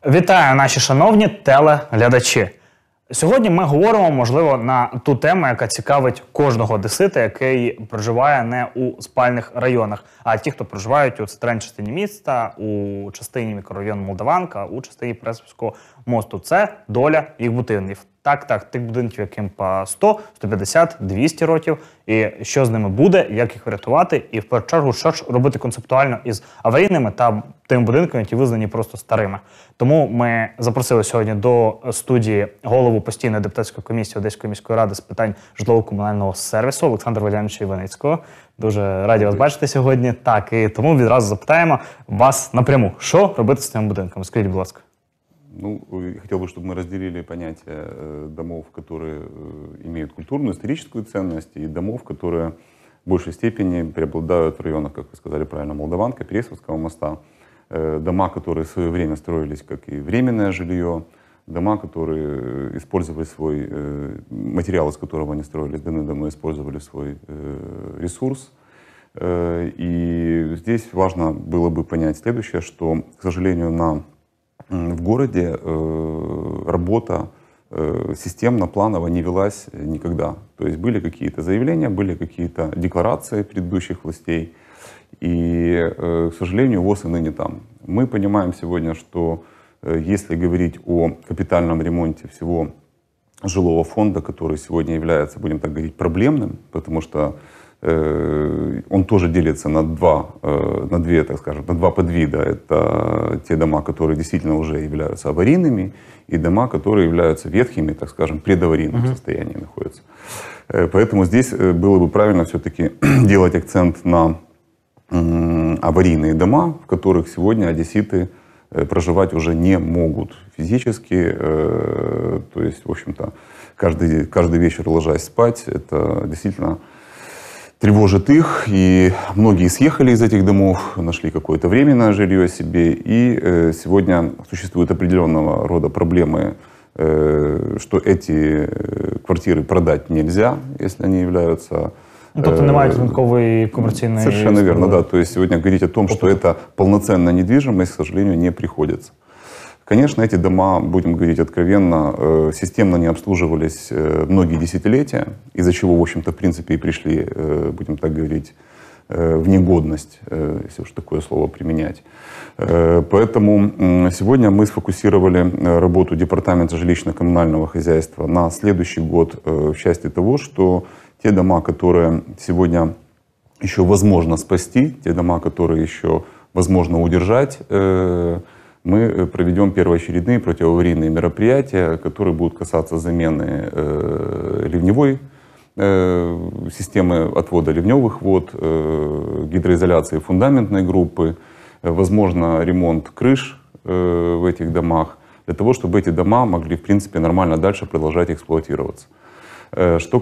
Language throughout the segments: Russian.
Вітаю, наші шановні телеглядачі. Сьогодні ми говоримо, можливо, на ту тему, яка цікавить кожного одесита, який проживає не у спальних районах, а ті, хто проживають у центральній частині міста, у частині мікрорайону Молдаванка, у частині Преспівського мосту. Це доля їх будинків. Так, тих будинків, яким по 100, 150, 200 років, і що з ними буде, як їх врятувати, і в першу чергу, що ж робити концептуально із аварійними та тими будинками, які визнані просто старими. Тому ми запросили сьогодні до студії голову постійної депутатської комісії Одеської міської ради з питань житлово-комунального сервісу Олександра Валерійовича Іваницького. Дуже раді вас бачити сьогодні. Так, і тому відразу запитаємо вас напряму, що робити з цими будинками. Скажіть, будь ласка. Ну, хотел бы, чтобы мы разделили понятие домов, которые имеют культурную, историческую ценность, и домов, которые в большей степени преобладают в районах, как вы сказали правильно, Молдаванка, Пересовского моста. Дома, которые в свое время строились как и временное жилье, дома, которые использовали свой материал, из которого они строились, давно использовали свой ресурс. И здесь важно было бы понять следующее, что, к сожалению, в городе работа системно-планово не велась никогда. То есть были какие-то заявления, были какие-то декларации предыдущих властей. И, к сожалению, ВОС и ныне там. Мы понимаем сегодня, что если говорить о капитальном ремонте всего жилого фонда, который сегодня является, будем так говорить, проблемным, потому что он тоже делится на два подвида. Это те дома, которые действительно уже являются аварийными, и дома, которые являются ветхими, так скажем, предаварийном состоянии находятся. Поэтому здесь было бы правильно все-таки делать акцент на аварийные дома, в которых сегодня одесситы проживать уже не могут физически. То есть, в общем-то, каждый вечер, ложась спать, это действительно тревожит их, и многие съехали из этих домов, нашли какое-то временное жилье себе, и сегодня существуют определенного рода проблемы, что эти квартиры продать нельзя, если они являются... Тобто немає рынковой коммерційной... Совершенно верно, да. То есть сегодня говорить о том, что это полноценная недвижимость, к сожалению, не приходится. Конечно, эти дома, будем говорить откровенно, системно не обслуживались многие десятилетия, из-за чего, в общем-то, в принципе, и пришли, будем так говорить, в негодность, если уж такое слово применять. Поэтому сегодня мы сфокусировали работу Департамента жилищно-коммунального хозяйства на следующий год в части того, что те дома, которые сегодня еще возможно спасти, те дома, которые еще возможно удержать, мы проведем первоочередные противоаварийные мероприятия, которые будут касаться замены ливневой системы отвода ливневых вод, гидроизоляции фундаментной группы, возможно, ремонт крыш в этих домах, для того, чтобы эти дома могли, в принципе, нормально дальше продолжать эксплуатироваться. Что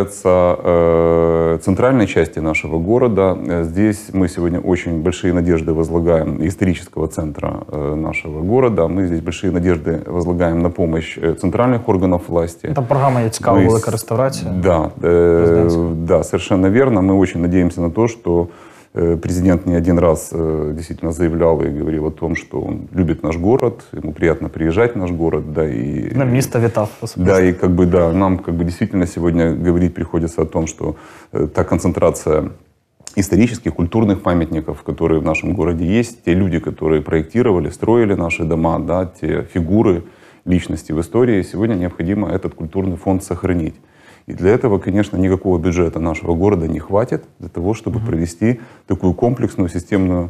касается центральной части нашего города, здесь мы сегодня очень большие надежды возлагаем, исторического центра нашего города, мы здесь большие надежды возлагаем на помощь центральных органов власти. Там программа есть «Цікава велика реставрація». Да, совершенно верно. Мы очень надеемся на то, что президент не один раз действительно заявлял и говорил о том, что он любит наш город, ему приятно приезжать в наш город, да, и... На место витав. Да, и нам действительно сегодня говорить приходится о том, что та концентрация исторических, культурных памятников, которые в нашем городе есть, те люди, которые проектировали, строили наши дома, да, те фигуры, личности в истории, сегодня необходимо этот культурный фонд сохранить. И для этого, конечно, никакого бюджета нашего города не хватит для того, чтобы провести такую комплексную, системную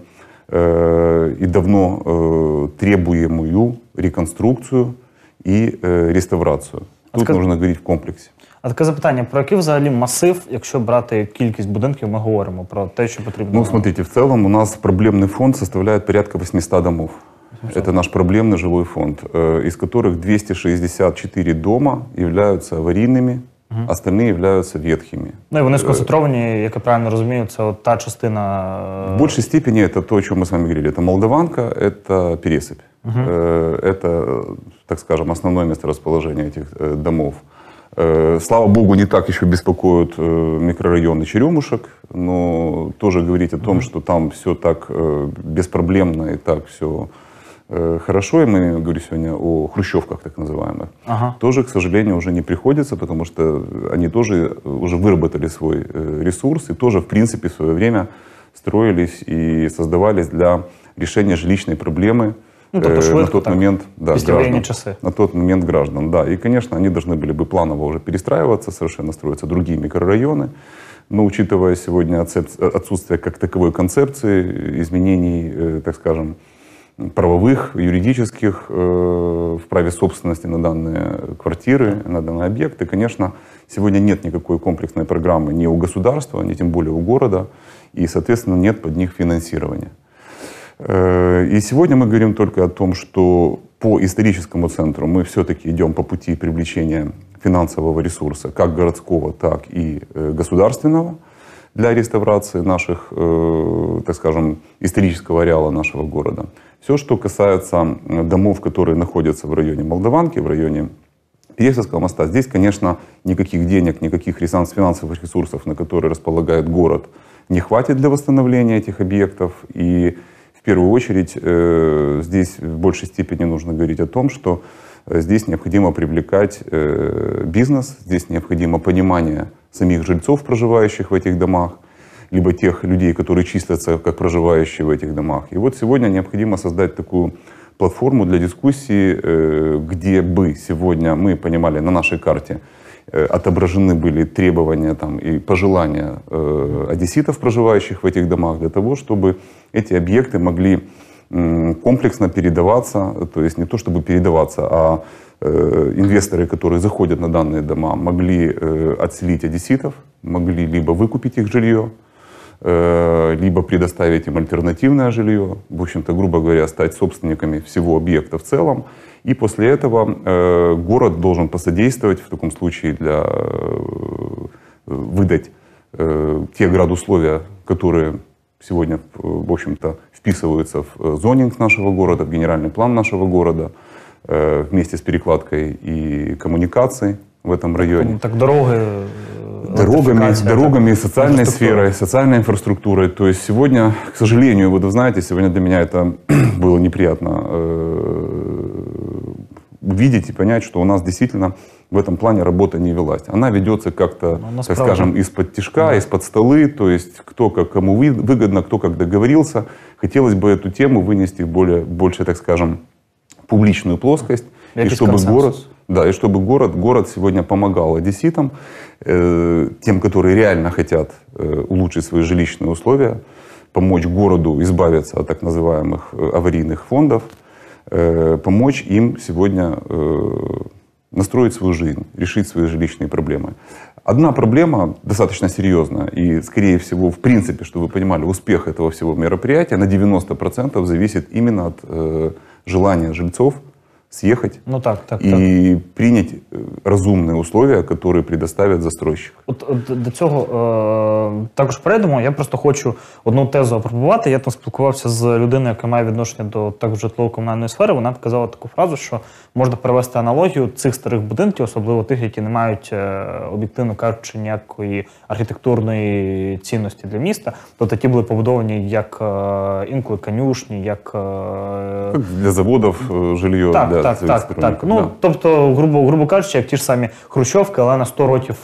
и давно требуемую реконструкцию и реставрацию. Тут нужно говорить в комплексі. А таке запитання, про який взагалі масив, якщо брати кількість будинків, ми говоримо про те, що потрібно? Ну, смотрите, в целом у нас проблемный фонд составляет порядка 800 домов. Это наш проблемный жилой фонд, из которых 264 дома являются аварийными, остальные являются ветхими. Ну и вони сконцентровані, як я правильно розумію, це от та частина... В большей степени это то, о чем мы с вами говорили. Это Молдаванка, это Пересыпь. Это, так скажем, основное месторасположение этих домов. Слава богу, не так еще беспокоят микрорайоны Черемушек, но тоже говорить о том, что там все так беспроблемно и так все хорошо, и мы говорим сегодня о хрущевках так называемых, тоже, к сожалению, уже не приходится, потому что они тоже уже выработали свой ресурс и тоже, в принципе, в свое время строились и создавались для решения жилищной проблемы на тот момент, граждан, на тот момент граждан. Да. И, конечно, они должны были бы планово уже перестраиваться, совершенно строиться другие микрорайоны. Но учитывая сегодня отсутствие как таковой концепции, изменений, так скажем, правовых, юридических в праве собственности на данные квартиры, на данные объекты, конечно, сегодня нет никакой комплексной программы ни у государства, ни тем более у города, и, соответственно, нет под них финансирования. И сегодня мы говорим только о том, что по историческому центру мы все-таки идем по пути привлечения финансового ресурса, как городского, так и государственного, для реставрации наших, так скажем, исторического ареала нашего города. Все, что касается домов, которые находятся в районе Молдаванки, в районе Переяславского моста, здесь, конечно, никаких денег, никаких финансовых ресурсов, на которые располагает город, не хватит для восстановления этих объектов. И в первую очередь здесь в большей степени нужно говорить о том, что здесь необходимо привлекать бизнес, здесь необходимо понимание самих жильцов, проживающих в этих домах, либо тех людей, которые числятся как проживающие в этих домах. И вот сегодня необходимо создать такую платформу для дискуссии, где бы сегодня мы понимали на нашей карте, отображены были требования там, и пожелания одесситов, проживающих в этих домах, для того, чтобы эти объекты могли комплексно передаваться, то есть не то чтобы передаваться, а инвесторы, которые заходят на данные дома, могли отселить одесситов, могли либо выкупить их жилье, либо предоставить им альтернативное жилье, в общем-то, грубо говоря, стать собственниками всего объекта в целом. И после этого город должен посодействовать в таком случае для выдать те градусловия, которые сегодня, в общем-то, вписываются в зонинг нашего города, в генеральный план нашего города, вместе с перекладкой и коммуникаций в этом районе. Так дорогами, социальной сферой, социальной инфраструктурой. То есть сегодня, к сожалению, вы знаете, сегодня для меня это было неприятно увидеть и понять, что у нас действительно в этом плане работа не велась. Она ведется как-то, так скажем, из-под тишка, из-под столы, то есть кто как кому выгодно, кто как договорился. Хотелось бы эту тему вынести в больше, так скажем, публичную плоскость, и чтобы город сегодня помогал одесситам, тем, которые реально хотят улучшить свои жилищные условия, помочь городу избавиться от так называемых аварийных фондов, помочь им сегодня настроить свою жизнь, решить свои жилищные проблемы. Одна проблема достаточно серьезная, и, скорее всего, в принципе, чтобы вы понимали, успех этого всего мероприятия на 90% зависит именно от желания жильцов съехать і прийняти розумні условия, які предоставить застройщик. До цього також перейдемо. Я просто хочу одну тезу апробувати. Я там спілкувався з людиною, яка має відношення до також житлово-комунальної сфери. Вона казала таку фразу, що можна перевести аналогію цих старих будинків, особливо тих, які не мають, об'єктивно кажучи, ніякої архітектурної цінності для міста. Тобто ті були побудовані як інколи конюшні, як для заводів жилье. Так. Ну, тобто, грубо кажучи, як ті ж самі хрущовки, але на 100 років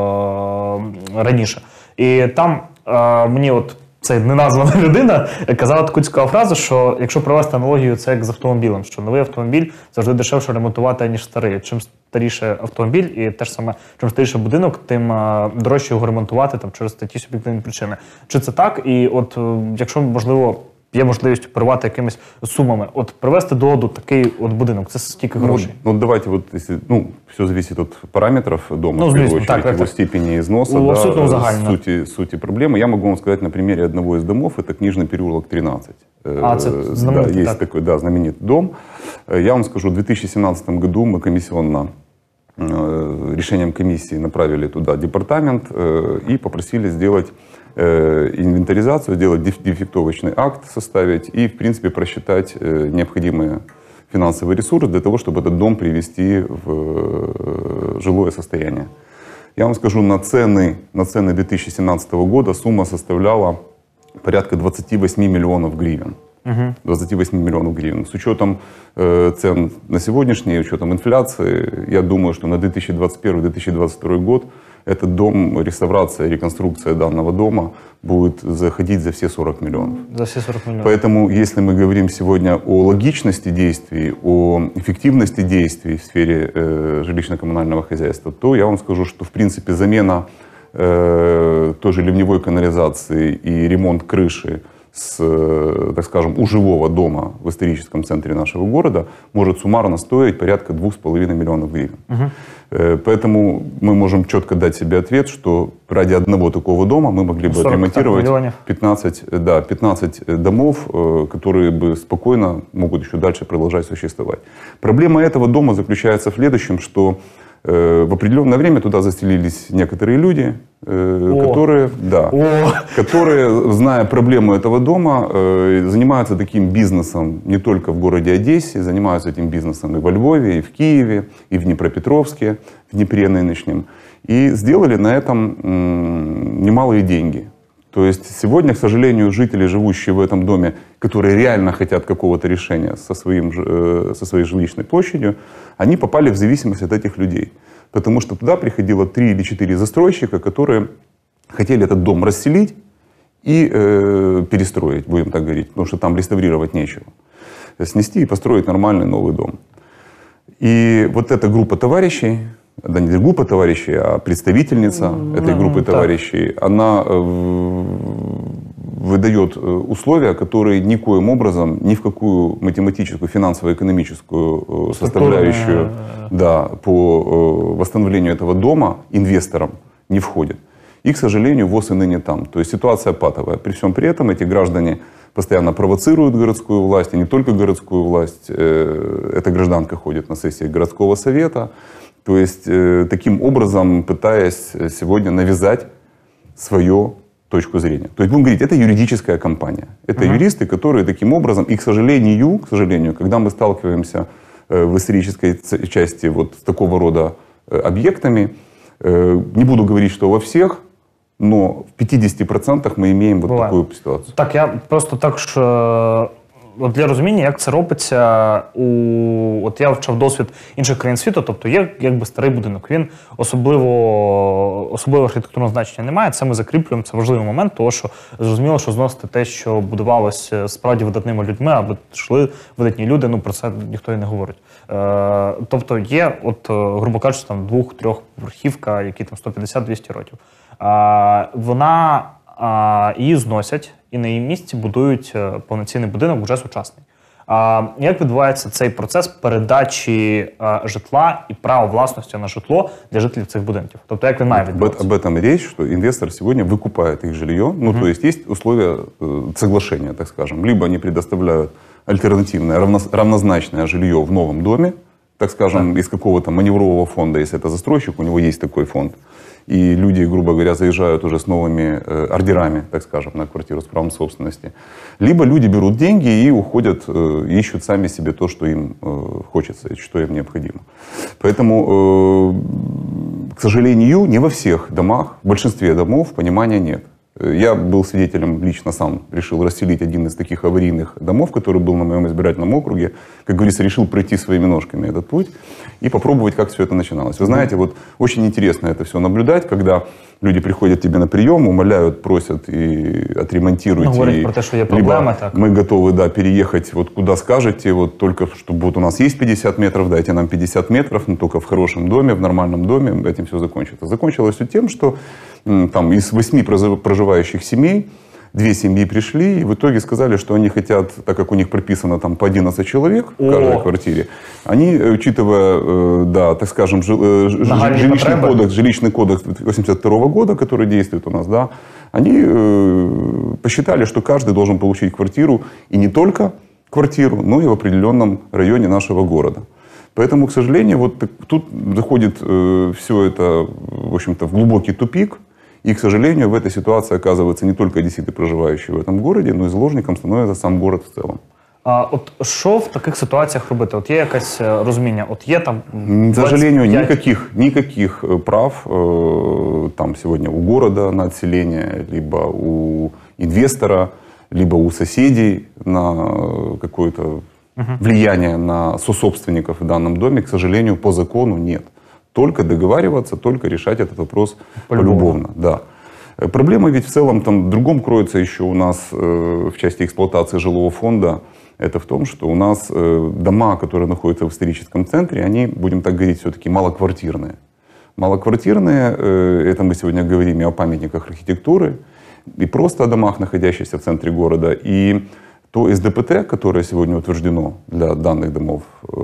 раніше. І там мені от ця неназвана людина казала таку цікаву фразу, що якщо провести аналогію, це як з автомобілем, що новий автомобіль завжди дешевше ремонтувати, ніж старий. Чим старіше автомобіль і те ж саме, чим старіший будинок, тим дорожче його ремонтувати там, через такі суб'єктивні причини. Чи це так? І от якщо, можливо, є можливість оперувати якимись сумами. От привести до ладу такий от будинок, це скільки грошей? Ну, давайте, вот, если, все зависит от параметров дома, в первую очередь, его степени износа, сути проблемы. Я могу вам сказать на примере одного из домов, это Книжный переулок 13. Это знаменитый, да, есть такой, знаменитый дом. Я вам скажу, в 2017 году мы комиссионно решением комиссии направили туда департамент и попросили сделать инвентаризацию, сделать дефектовочный акт, составить и, в принципе, просчитать необходимый финансовый ресурс для того, чтобы этот дом привести в жилое состояние. Я вам скажу, на цены 2017 года сумма составляла порядка 28 миллионов гривен. 28 миллионов гривен. С учетом цен на сегодняшний, учетом инфляции, я думаю, что на 2021-2022 год этот дом, реставрация, реконструкция данного дома будет заходить за все 40 миллионов. За все 40 миллионов. Поэтому, если мы говорим сегодня о логичности действий, о эффективности действий в сфере жилищно-коммунального хозяйства, то я вам скажу, что в принципе замена той же ливневой канализации и ремонт крыши с, так скажем, у жилого дома в историческом центре нашего города может суммарно стоить порядка 2,5 миллионов гривен. Поэтому мы можем четко дать себе ответ, что ради одного такого дома мы могли бы отремонтировать 15 домов, которые бы спокойно могут еще дальше продолжать существовать. Проблема этого дома заключается в следующем, что в определенное время туда заселились некоторые люди, которые, зная проблему этого дома, занимаются таким бизнесом не только в городе Одессе, занимаются этим бизнесом и во Львове, и в Киеве, и в Днепропетровске, в Днепре нынешнем. И сделали на этом немалые деньги. То есть сегодня, к сожалению, жители, живущие в этом доме, которые реально хотят какого-то решения со своей жилищной площадью, они попали в зависимость от этих людей. Потому что туда приходило 3 или 4 застройщика, которые хотели этот дом расселить и перестроить, будем так говорить, потому что там реставрировать нечего. Снести и построить нормальный новый дом. И вот эта группа товарищей, да не группа товарищей, а представительница этой группы товарищей, она выдает условия, которые никоим образом ни в какую математическую, финансово-экономическую составляющую по восстановлению этого дома инвесторам не входят. И, к сожалению, ВОС и ныне там. То есть ситуация патовая. При всем при этом эти граждане постоянно провоцируют городскую власть, и не только городскую власть. Эта гражданка ходит на сессии городского совета. То есть таким образом пытаясь сегодня навязать свою точку зрения. То есть будем говорить, это юридическая компания. Это юристы, которые таким образом, и к сожалению, когда мы сталкиваемся в исторической части вот с такого рода объектами, не буду говорить, что во всех, но в 50% ми маємо вот таку ситуацію. Так, я просто також для розуміння, як це робиться, от я вчав досвід інших країн світу, тобто є якби старий будинок, він особливо архітектурного значення не має, це ми закріплюємо, це важливий момент, тому що зрозуміло, що зносити те, що будувалося справді видатними людьми, або йшли видатні люди, ну про це ніхто і не говорить. Тобто є, от, грубо кажучи, там 2-3-поверхівка, які там 150-200 років. Її зносять і на її місці будують повноцінний будинок, вже сучасний. Як відбувається цей процес передачі житла і права власності на житло для жителів цих будинків? Тобто, як він має відбуватися? Об этом речь, что инвестор сегодня выкупает их жилье. Ну, то есть условия соглашения, так скажем. Либо они предоставляют альтернативное, равнозначное жилье в новом доме, так скажем, из какого-то маневрового фонда, если это застройщик, у него есть такой фонд. И люди, грубо говоря, заезжают уже с новыми ордерами, так скажем, на квартиру с правом собственности. Либо люди берут деньги и уходят, ищут сами себе то, что им хочется, что им необходимо. Поэтому, к сожалению, не во всех домах, в большинстве домов понимания нет. Я был свидетелем, лично сам решил расселить один из таких аварийных домов, который был на моем избирательном округе. Как говорится, решил пройти своими ножками этот путь и попробовать, как все это начиналось. Вы знаете, вот очень интересно это все наблюдать, когда люди приходят к тебе на прием, умоляют, просят и отремонтируйте. Говорят про то, что есть проблема. Так. Мы готовы, переехать вот куда скажете, вот только чтобы вот у нас есть 50 метров, дайте нам 50 метров, но только в хорошем доме, в нормальном доме, этим все закончится. Закончилось все тем, что там из 8 проживающих семей 2 семьи пришли и в итоге сказали, что они хотят, так как у них прописано там по 11 человек в каждой квартире, они, учитывая, так скажем, жилищный кодекс 82 года, который действует у нас, они посчитали, что каждый должен получить квартиру, и не только квартиру, но и в определенном районе нашего города. Поэтому, к сожалению, вот тут заходит все это, в общем-то, в глубокий тупик. И, к сожалению, в этой ситуации оказывается не только одесситы, проживающие в этом городе, но и заложником становится сам город в целом. От що в таких ситуаціях робити? От є якесь розуміння? От є там 25... К сожалению, никаких прав там сегодня у города на отселение, либо у инвестора либо у соседей на какое-то влияние на сособственников в данном доме, к сожалению, по закону нет. Только договариваться, только решать этот вопрос полюбовно. Да. Проблема ведь в целом там в другом кроется еще у нас в части эксплуатации жилого фонда. Это в том, что у нас дома, которые находятся в историческом центре, они, будем так говорить, все-таки малоквартирные. Малоквартирные, это мы сегодня говорим и о памятниках архитектуры, и просто о домах, находящихся в центре города. И то СДПТ, которое сегодня утверждено для данных домов,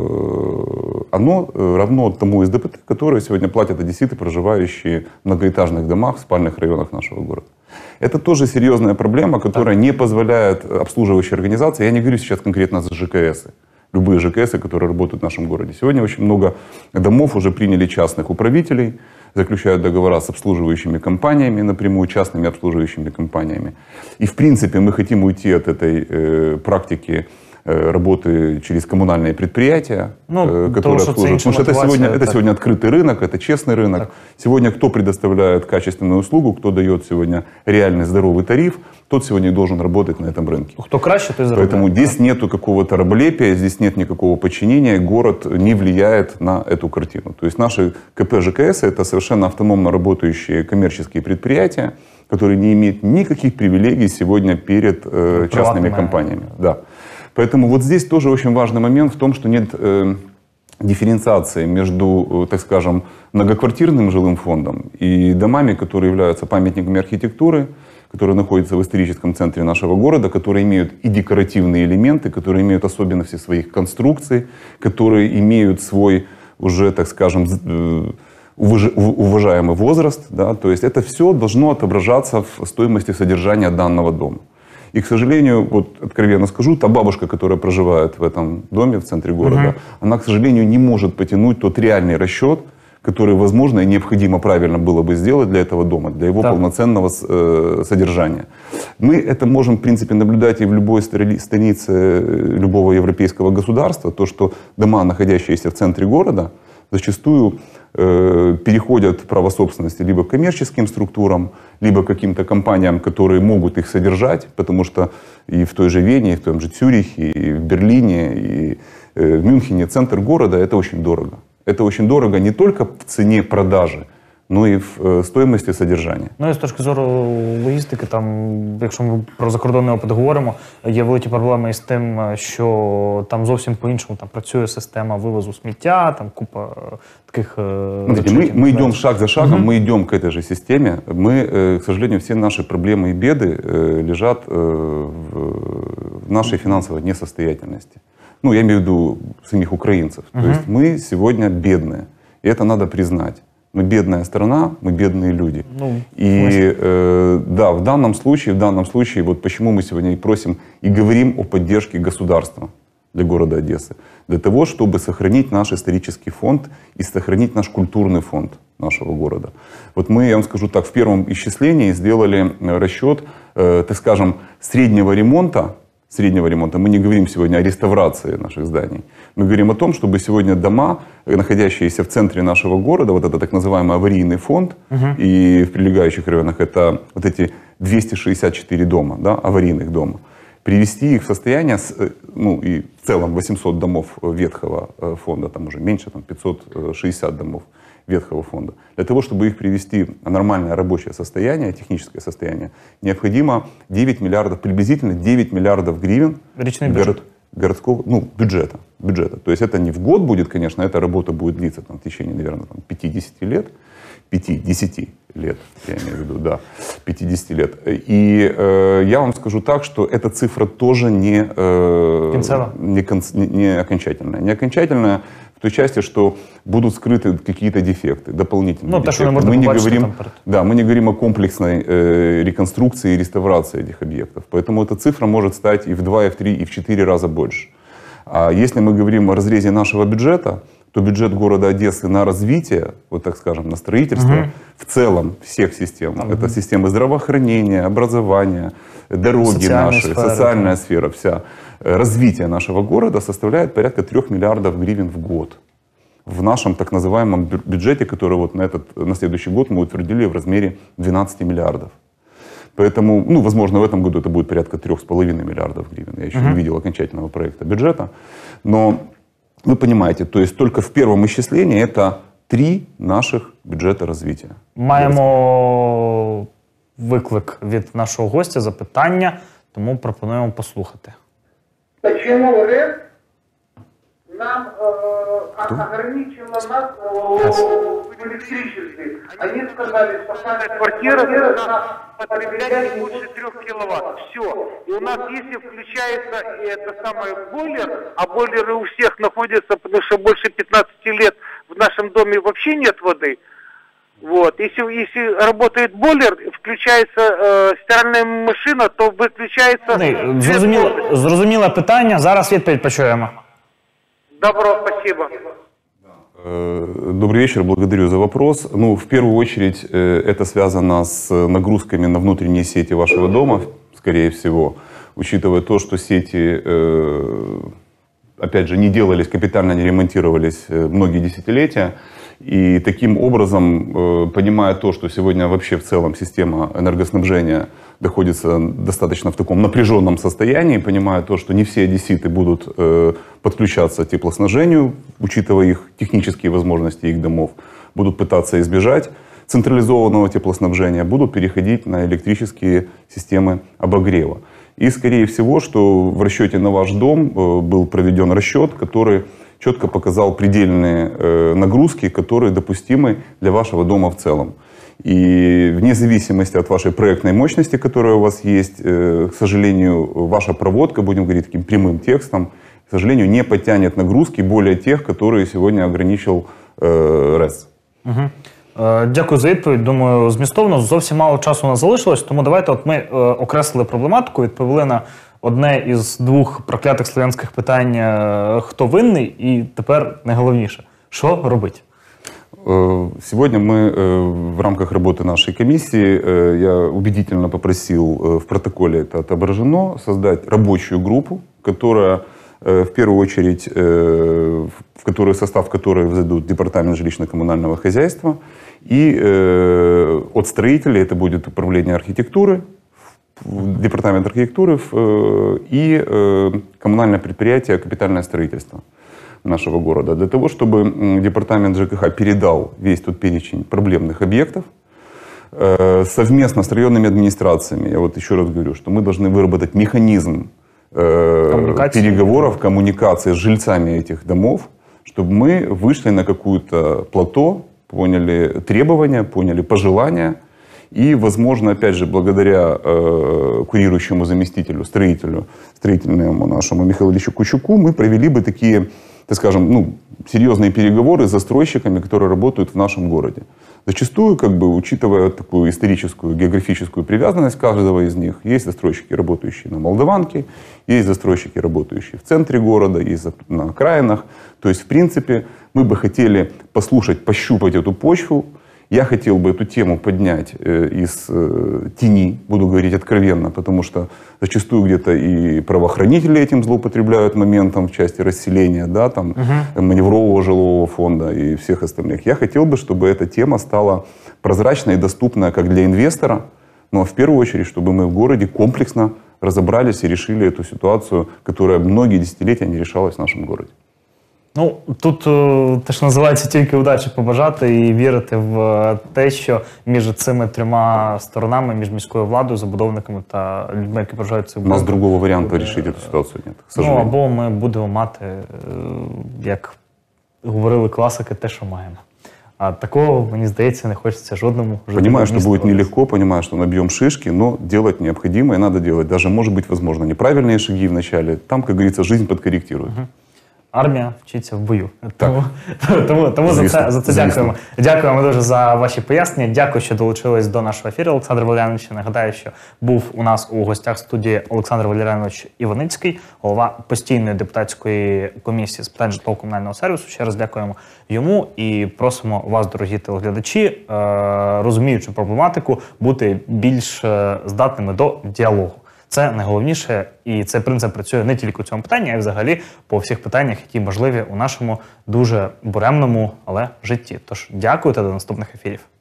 оно равно тому СДПТ, которое сегодня платят одесситы, проживающие в многоэтажных домах в спальных районах нашего города. Это тоже серьезная проблема, которая не позволяет обслуживающей организации, я не говорю сейчас конкретно за ЖКС, любые ЖКС, которые работают в нашем городе. Сегодня очень много домов уже приняли частных управителей, заключают договора с обслуживающими компаниями, напрямую частными обслуживающими компаниями. И в принципе мы хотим уйти от этой практики работы через коммунальные предприятия, которые обслуживают. Потому что это сегодня открытый рынок, это честный рынок. Так. Сегодня кто предоставляет качественную услугу, кто дает сегодня реальный здоровый тариф, тот сегодня и должен работать на этом рынке. Кто краще, то и заработает. Поэтому здесь нету какого-то раболепия, здесь нет никакого подчинения, город не влияет на эту картину. То есть наши КП ЖКС это совершенно автономно работающие коммерческие предприятия, которые не имеют никаких привилегий сегодня перед частными компаниями. Да. Поэтому вот здесь тоже очень важный момент в том, что нет дифференциации между, так скажем, многоквартирным жилым фондом и домами, которые являются памятниками архитектуры, которые находятся в историческом центре нашего города, которые имеют и декоративные элементы, которые имеют особенности своих конструкций, которые имеют свой уже, так скажем, уважаемый возраст. Да? То есть это все должно отображаться в стоимости содержания данного дома. И, к сожалению, вот откровенно скажу, та бабушка, которая проживает в этом доме в центре города, она, к сожалению, не может потянуть тот реальный расчет, который, возможно, и необходимо правильно было бы сделать для этого дома, для его полноценного содержания. Мы это можем, в принципе, наблюдать и в любой станице любого европейского государства, то, что дома, находящиеся в центре города, зачастую переходят право собственности либо к коммерческим структурам, либо к каким-то компаниям, которые могут их содержать, потому что и в той же Вене, и в том же Цюрихе, и в Берлине, и в Мюнхене центр города – это очень дорого. Это очень дорого не только в цене продажи, но і в стоїмості содержання. Ну і з точки зору логістики, там, якщо ми про закордонний опит говоримо, є великі проблеми із тим, що там зовсім по-іншому там працює система вивозу сміття, там купа таких... Мы идем шаг за шагом, мы идем к этой же системе. Мы, к сожалению, все наши проблемы и беды лежат в нашей финансовой несостоятельности. Ну, я имею в виду самих украинцев. То есть мы сегодня бедные, и это надо признать. Мы бедная страна, мы бедные люди. Ну, и да, в данном случае, вот почему мы сегодня и просим и говорим о поддержке государства для города Одессы. Для того, чтобы сохранить наш исторический фонд и сохранить наш культурный фонд нашего города. Вот мы, я вам скажу так, в первом исчислении сделали расчет, так скажем, среднего ремонта. Мы не говорим сегодня о реставрации наших зданий. Мы говорим о том, чтобы сегодня дома, находящиеся в центре нашего города, вот это так называемый аварийный фонд, и в прилегающих районах это вот эти 264 дома, да, аварийных дома, привести их в состояние, ну и в целом 800 домов ветхого фонда, там уже меньше, там 560 домов ветхого фонда. Для того, чтобы их привести в нормальное рабочее состояние, техническое состояние, необходимо 9 миллиардов, приблизительно 9 миллиардов гривен городского, ну, бюджета. То есть это не в год будет, конечно, эта работа будет длиться там, в течение, наверное, там, 50 лет, я имею в виду, да, 50 лет. И я вам скажу так, что эта цифра тоже не окончательная. Не окончательная в той части, что будут скрыты какие-то дефекты, дополнительные дефекты. Мы не говорим о комплексной реконструкции и реставрации этих объектов. Поэтому эта цифра может стать и в 2, и в 3, и в 4 раза больше. А если мы говорим о разрезе нашего бюджета, то бюджет города Одессы на развитие, вот так скажем, на строительство в целом всех систем, это системы здравоохранения, образования, дороги наши, социальная сфера, вся, развитие нашего города составляет порядка 3 миллиардов гривен в год. В нашем так называемом бюджете, который вот на следующий год мы утвердили в размере 12 миллиардов. Поэтому, ну, возможно, в этом году это будет порядка 3,5 миллиардов гривен. Я еще не видел окончательного проекта бюджета. Но вы понимаете, то есть только в первом исчислении это 3 наших бюджета развития. Маємо виклик від нашого гостя, запитання, тому пропонуємо послухати. Почему РЭС нам ограничила нас в электричестве? Они сказали, что каждая квартира должна потреблять не больше 3 киловатт. Все. И у нас, если включается это самый бойлер, а бойлеры у всех находятся, потому что больше 15 лет в нашем доме вообще нет воды. Вот. Если работает бойлер, включается стиральная машина, то выключается... Зрозуміле питання, зараз відповідь почуємо. Добро, спасибо. Добрый вечер, благодарю за вопрос. Ну, в первую очередь, это связано с нагрузками на внутренние сети вашего дома, скорее всего, учитывая то, что сети, опять же, не делались, капитально не ремонтировались многие десятилетия. И таким образом, понимая то, что сегодня вообще в целом система энергоснабжения находится достаточно в таком напряженном состоянии, понимая то, что не все одесситы будут подключаться к теплоснабжению, учитывая их технические возможности их домов, будут пытаться избежать централизованного теплоснабжения, будут переходить на электрические системы обогрева. И скорее всего, что в расчете на ваш дом был проведен расчет, который четко показал предельные нагрузки, которые допустимы для вашего дома в целом. И вне зависимости от вашей проектной мощности, которая у вас есть, к сожалению, ваша проводка, будем говорить таким прямым текстом, к сожалению, не подтянет нагрузки более тех, которые сегодня ограничил РЭС. Дякую за відповідь. Думаю, змістовно. Зовсім мало часу у нас залишилось, тому давайте от ми окреслили проблематику, відповіли на одне із 2 проклятих слов'янських питань «Хто винний?» і тепер найголовніше – що робити? Сегодня мы в рамках работы нашей комиссии, я убедительно попросил, в протоколе это отображено, создать рабочую группу, которая в первую очередь, в состав которой зайдут Департамент жилищно-коммунального хозяйства, и от строителей это будет управление архитектуры, Департамент архитектуры и коммунальное предприятие «Капитальное строительство» нашего города, для того, чтобы департамент ЖКХ передал весь тот перечень проблемных объектов совместно с районными администрациями. Я вот еще раз говорю, что мы должны выработать механизм переговоров, коммуникации с жильцами этих домов, чтобы мы вышли на какое-то плато, поняли требования, поняли пожелания. И, возможно, опять же, благодаря курирующему заместителю, строительному нашему Михаилу Ильичу Кучуку, мы провели бы такие, так скажем, ну, серьезные переговоры с застройщиками, которые работают в нашем городе. Зачастую, как бы, учитывая такую историческую, географическую привязанность каждого из них, есть застройщики, работающие на Молдаванке, есть застройщики, работающие в центре города, есть на окраинах. То есть, в принципе, мы бы хотели послушать, пощупать эту почву. Я хотел бы эту тему поднять из тени, буду говорить откровенно, потому что зачастую где-то и правоохранители этим злоупотребляют моментом в части расселения, да, там, маневрового жилого фонда и всех остальных. Я хотел бы, чтобы эта тема стала прозрачной и доступной как для инвестора, но в первую очередь, чтобы мы в городе комплексно разобрались и решили эту ситуацию, которая многие десятилетия не решалась в нашем городе. Ну, тут теж називається тільки удачі побажати і вірити в те, що між цими 3 сторонами, між міською владою, забудовниками та людьми, які проживають в цих будинках. У нас другого варіанту вирішити цю ситуацію нет, к сожалению. Ну, або ми будемо мати, як говорили класики, те, що маємо. А такого, мені здається, не хочеться жодному. Понимаю, что будет нелегко, понимаю, что набьем шишки, но делать необходимо и надо делать. Даже, может быть, возможно, неправильные шаги вначале. Там, как говорится, жизнь подкорректирует. Армія вчиться в бою. Тому за це дякуємо. Дякуємо дуже за ваші пояснення. Дякую, що долучились до нашого ефіру, Олександр Валерійович. Нагадаю, що був у нас у гостях студії Олександр Валерійович Іваницький, голова постійної депутатської комісії з питань житлово-комунального сервісу. Ще раз дякуємо йому і просимо вас, дорогі телеглядачі, розуміючи проблематику, бути більш здатними до діалогу. Це найголовніше, і цей принцип працює не тільки у цьому питанні, а й взагалі по всіх питаннях, які можливі у нашому дуже буремному, але житті. Тож дякую та до наступних ефірів.